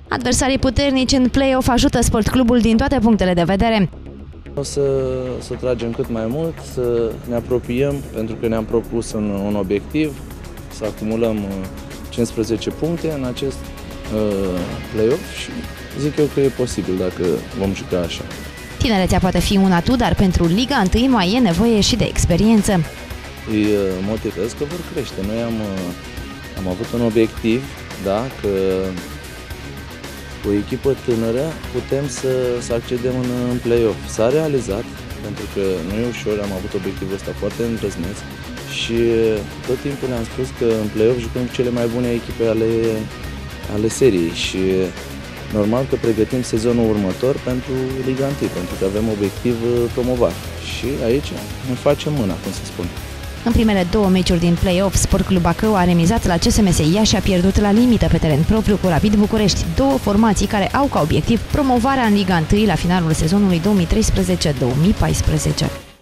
Adversarii puternici în play-off ajută sportclubul din toate punctele de vedere. O să tragem cât mai mult, să ne apropiem, pentru că ne-am propus un obiectiv, să acumulăm 15 puncte în acest play-off și zic eu că e posibil dacă vom juca așa. Tinerețea poate fi un atu, dar pentru Liga 1 mai e nevoie și de experiență. Îi motivez că vor crește. Noi am avut un obiectiv, da, că cu o echipă tânără putem să accedem în play-off. S-a realizat, pentru că nu e ușor, am avut obiectivul ăsta foarte îndrăzneț și tot timpul le-am spus că în play-off jucăm cu cele mai bune echipe ale seriei și normal că pregătim sezonul următor pentru Liga 1, pentru că avem obiectiv promovat și aici ne facem mâna, cum se spune. În primele două meciuri din play-off, Sport Club Bacău a remizat la CSMS Iași și a pierdut la limită pe teren propriu cu Rapid București, două formații care au ca obiectiv promovarea în Liga 1 la finalul sezonului 2013-2014.